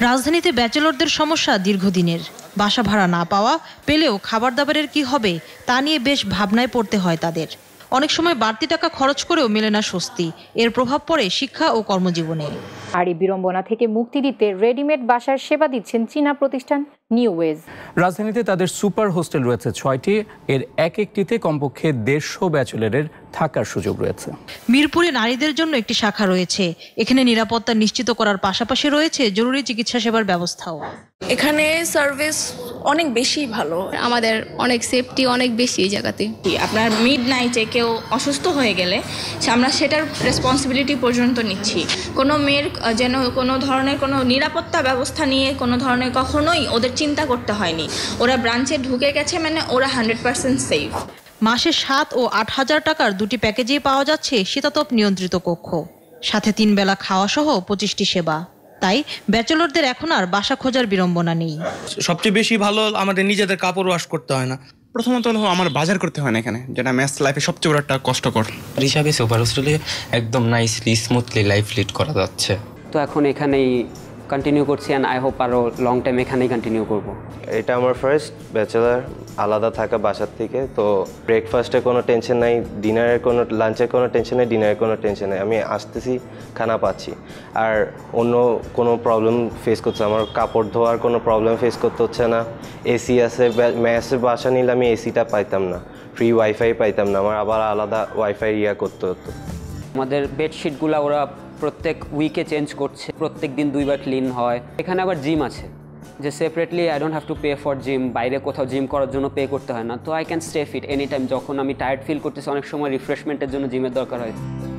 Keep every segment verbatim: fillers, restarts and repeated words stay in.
রাজধানীতে ব্যাচেলরদের সমস্যা দীর্ঘদিনের। বাসা ভাড়া না পাওয়া, পেলেও খাবার দাবারের কি হবে তা নিয়ে বেশ ভাবনায় পড়তে হয় তাদের। অনেক সময় বাড়তি টাকা খরচ করেও মেলে না স্বস্তি। এর প্রভাব পড়ে শিক্ষা ও কর্মজীবনে। আর এই বিড়ম্বনা থেকে মুক্তি দিতে রেডিমেড বাসার সেবা দিচ্ছেন চীনা প্রতিষ্ঠান নিউ ওয়েজ। রাজধানীতে তাদের সুপার হোস্টেল রয়েছে ছয়টি। এর এক একটিতে কমপক্ষে দেড়শো ব্যাচেলরের থাকার সুযোগ রয়েছে। মিরপুরে নারীদের জন্য একটি শাখা রয়েছে। এখানে নিরাপত্তা নিশ্চিত করার পাশাপাশি রয়েছে জরুরি চিকিৎসা সেবার ব্যবস্থাও। এখানে সার্ভিস অনেক বেশি ভালো, আমাদের অনেক সেফটি অনেক বেশি এই জায়গাতে। আপনার মিড নাইটে কেউ অসুস্থ হয়ে গেলে আমরা সেটার রেসপন্সিবিলিটি পর্যন্ত নিচ্ছি। কোনো মেয়ের যেন কোনো ধরনের কোনো নিরাপত্তা ব্যবস্থা নিয়ে কোনো ধরনের কখনোই ওদের চিন্তা করতে হয়নি। ওরা ব্রাঞ্চে ঢুকে গেছে মানে ওরা হান্ড্রেড পার্সেন্ট সেফ। মাসে সাত ও আট হাজার টাকার দুটি প্যাকেজেই পাওয়া যাচ্ছে শীতাতপ নিয়ন্ত্রিত কক্ষ, সাথে তিন বেলা খাওয়া সহ পঁচিশটি সেবা। তাই ব্যাচেলরদের এখন আর বাসা খোঁজার বিড়ম্বনা নেই। সবচেয়ে বেশি ভালো আমাদের নিজেদের কাপড় ওয়াশ করতে হয় না। প্রথমত হলো আমার বাজার করতে হয় না এখানে, যেটা ম্যাথ লাইফে সবচেয়ে বড় একটা কষ্টকর। হিসাবে সুপার হোস্টেলে একদম নাইসলি স্মুথলি লাইফ লিড করা যাচ্ছে। তো এখন এখানেই কন্টিনিউ করছি অ্যান্ড আই হোপ আরও লং টাইম এখানেই কন্টিনিউ করব। এটা আমার ফার্স্ট ব্যাচেলার, আলাদা থাকা বাসার থেকে। তো ব্রেকফাস্টে কোনো টেনশন নাই, ডিনারের কোনো লাঞ্চের কোনো টেনশন নেই, ডিনারের কোনো টেনশন নেই। আমি আসতেছি, খানা পাচ্ছি, আর অন্য কোনো প্রবলেম ফেস করছে, আমার কাপড় ধোয়ার কোনো প্রবলেম ফেস করতে হচ্ছে না। এসি আছে, ম্যাসের বাসা নিলে আমি এসিটা পাইতাম না, ফ্রি ওয়াইফাই পাইতাম না, আমার আবার আলাদা ওয়াইফাই ইয়া করতে হতো। আমাদের বেডশিটগুলো ওরা প্রত্যেক উইকে চেঞ্জ করছে, প্রত্যেক দিন দুইবার ক্লিন হয়। এখানে আবার জিম আছে, যে separately I don't have to pay for gym, বাইরে কোথাও জিম করার জন্য পে করতে হয় না। তো I can stay fit any time. যখন আমি টায়ার্ড ফিল করতেছি, অনেক সময় রিফ্রেশমেন্টের জন্য জিমের দরকার হয়।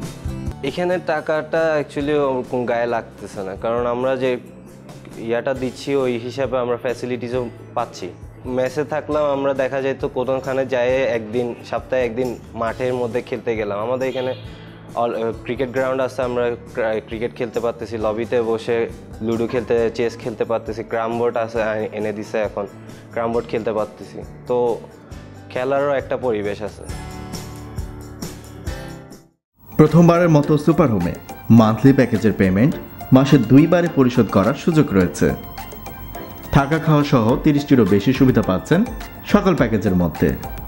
এখানে টাকাটা অ্যাকচুয়ালি ওরকম গায়ে লাগতেছে না, কারণ আমরা যে ইয়াটা দিচ্ছি ওই হিসাবে আমরা ফ্যাসিলিটিসও পাচ্ছি। মেসে থাকলাম, আমরা দেখা যায় তো কোনোখানে যায় একদিন সপ্তাহে একদিন মাঠের মধ্যে খেলতে গেলাম। আমাদের এখানে অল ক্রিকেট গ্রাউন্ড আছে, আমরা ক্রিকেট খেলতে পারতেছি, লবিতে বসে লুডো খেলতে, চেস খেলতে পারতেছি, ক্রাম বোর্ড আছে এনে দিছে, এখন ক্রাম বোর্ড খেলতে পারতেছি। তো খেলারও একটা পরিবেশ আছে। প্রথমবারের মতো সুপার হোমে মান্থলি প্যাকেজের পেমেন্ট মাসে দুইবারে পরিশোধ করার সুযোগ রয়েছে। থাকা খাওয়া সহ তিরিশটিরও বেশি সুবিধা পাচ্ছেন সকল প্যাকেজের মধ্যে।